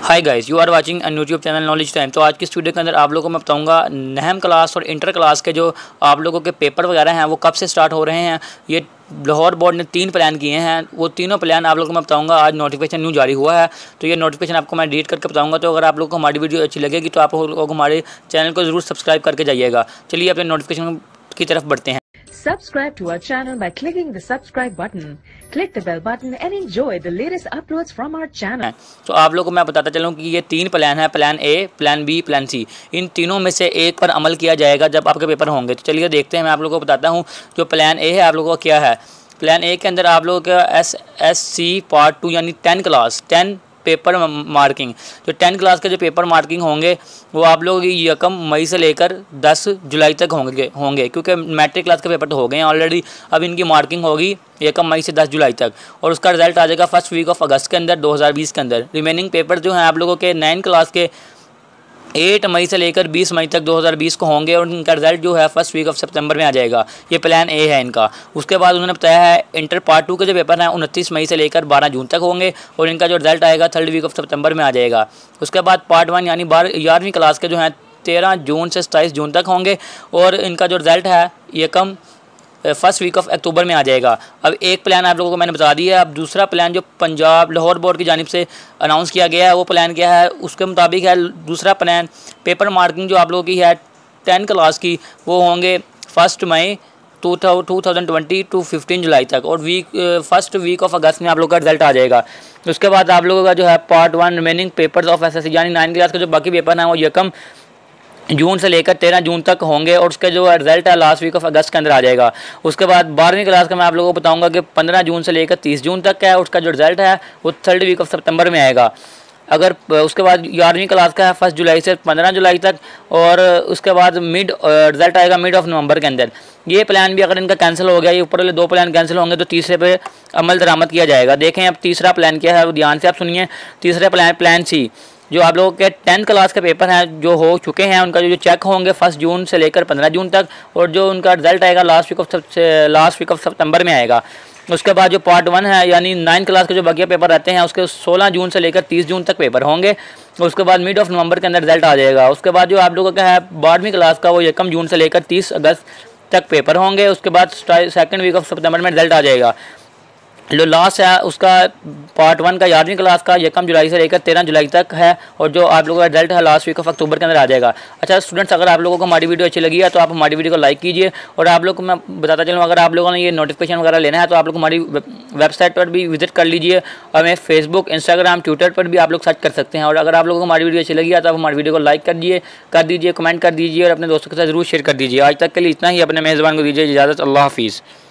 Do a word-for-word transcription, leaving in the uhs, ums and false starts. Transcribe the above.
Hi guys, you are watching on YouTube channel knowledge time. तो आज की इस वीडियो के अंदर आप लोगों को मैं बताऊंगा नहम क्लास और इंटर क्लास के जो आप लोगों के पेपर वगैरह हैं वो कब से स्टार्ट हो रहे हैं। ये लाहौर बोर्ड ने तीन प्लान किए हैं, वो तीनों प्लान आप लोगों को मैं बताऊंगा। आज नोटिफिकेशन न्यू जारी हुआ है, तो ये नोटिफिकेशन आपको मैं डिलीट करके बताऊंगा। तो अगर आप लोगों को हमारी वीडियो अच्छी लगेगी तो आप लोगों को हमारे चैनल को ज़रूर सब्सक्राइब करके जाइएगा। चलिए अपने नोटिफिकेशन की तरफ बढ़ते हैं। Subscribe to our channel by clicking the subscribe button. Click the bell button and enjoy the latest uploads from our channel. तो आप लोगों को मैं बताता चलूँ कि ये तीन प्लान है, plan A, plan B, plan C. इन तीनों में से एक पर अमल किया जाएगा जब आपके पेपर होंगे। तो चलिए देखते हैं, मैं आप लोगों को बताता हूँ जो प्लान ए है आप लोगों का क्या है। प्लान ए के अंदर आप लोगों का S S C part two यानी ten class ten paper marking, जो टेन क्लास के जो पेपर मार्किंग होंगे वो आप लोगों की यकम मई से लेकर दस जुलाई तक होंगे होंगे क्योंकि मैट्रिक क्लास के पेपर तो हो गए हैं ऑलरेडी। अब इनकी मार्किंग होगी यकम मई से दस जुलाई तक और उसका रिजल्ट आ जाएगा फर्स्ट वीक ऑफ अगस्त के अंदर दो हज़ार बीस के अंदर। रिमेनिंग पेपर जो हैं आप लोगों के नाइन क्लास के आठ मई से लेकर बीस मई तक दो हज़ार बीस को होंगे और इनका रिजल्ट जो है फर्स्ट वीक ऑफ सितंबर में आ जाएगा। ये प्लान ए है इनका। उसके बाद उन्होंने बताया है इंटर पार्ट टू के जो पेपर हैं उनतीस मई से लेकर बारह जून तक होंगे और इनका जो रिजल्ट आएगा थर्ड वीक ऑफ सितंबर में आ जाएगा। उसके बाद पार्ट वन यानी बारह ग्यारहवीं क्लास के जो हैं तेरह जून से सताईस जून तक होंगे और इनका जो रिजल्ट है ये come first week of October में आ जाएगा। अब एक प्लान आप लोगों को मैंने बता दिया है। अब दूसरा प्लान जो पंजाब लाहौर बोर्ड की जानिब से अनाउंस किया गया है वो प्लान क्या है, उसके मुताबिक है दूसरा प्लान पेपर मार्किंग जो आप लोगों की है टेन क्लास की वो होंगे first May two thousand twenty two fifteen July तक और week first week of August में आप लोगों का रिजल्ट आ जाएगा। उसके बाद आप लोगों का जो है part one remaining papers of S S C यानी नाइन क्लास के जो बाकी पेपर हैं वो यकम जून से लेकर तेरह जून तक होंगे और उसका जो रिजल्ट है लास्ट वीक ऑफ अगस्त के अंदर आ जाएगा। उसके बाद बारहवीं क्लास का मैं आप लोगों को बताऊंगा कि पंद्रह जून से लेकर तीस जून तक का है, उसका जो रिजल्ट है वो थर्ड वीक ऑफ सितंबर में आएगा। अगर उसके बाद ग्यारहवीं क्लास का है फर्स्ट जुलाई से पंद्रह जुलाई तक और उसके बाद मिड रिजल्ट आएगा मिड ऑफ नवंबर के अंदर। ये प्लान भी अगर इनका कैंसिल हो गया, ये ऊपर वाले दो प्लान कैंसिल होंगे तो तीसरे पे अमल दरामद किया जाएगा। देखें अब तीसरा प्लान क्या है, वो ध्यान से आप सुनिए। तीसरा प्लान प्लान सी, जो आप लोगों के टेंथ क्लास के पेपर हैं जो हो चुके हैं उनका जो चेक होंगे फर्स्ट जून से लेकर पंद्रह जून तक और जो उनका रिजल्ट आएगा last week of last week of September में आएगा। उसके बाद जो पार्ट वन है यानी नाइन क्लास के जो बाकी पेपर रहते हैं उसके सोलह जून से लेकर तीस जून तक पेपर होंगे। उसके बाद मिड ऑफ नवंबर के अंदर रिजल्ट आ जाएगा। उसके बाद जो आप लोगों का है बारहवीं क्लास का वो यकम जून से लेकर तीस अगस्त तक पेपर होंगे। उसके बाद सेकेंड वीक ऑफ सितंबर में रिजल्ट आ जाएगा। जो लास्ट है उसका पार्ट वन का ग्यारहवीं क्लास का यकम जुलाई से लेकर तेरह जुलाई तक है और जो आप लोगों का रिजल्ट है लास्ट वीक ऑफ अक्टूबर के अंदर आ जाएगा। अच्छा स्टूडेंट्स, अगर आप लोगों को हमारी वीडियो अच्छी लगी है तो आप हमारी वीडियो को लाइक कीजिए और आप लोग को मैं बताता चलूँ अगर आप लोगों ने ये नोटिफिकेशन वगैरह लेना है तो आप लोग हमारी वेबसाइट पर भी विजिट कर लीजिए और हमें फेसबुक इंस्टाग्राम ट्विटर पर भी आप लोग सर्च कर सकते हैं। और अगर आप लोगों को हमारी वीडियो अच्छी लगी है तो आप हमारी वीडियो को लाइक कर दीजिए कर दीजिए कमेंट कर दीजिए और अपने दोस्तों के साथ जरूर शेयर कर दीजिए। आज तक के लिए इतना ही। अपने मेज़बान को दीजिए इजाज़त। अल्लाह हाफिज़।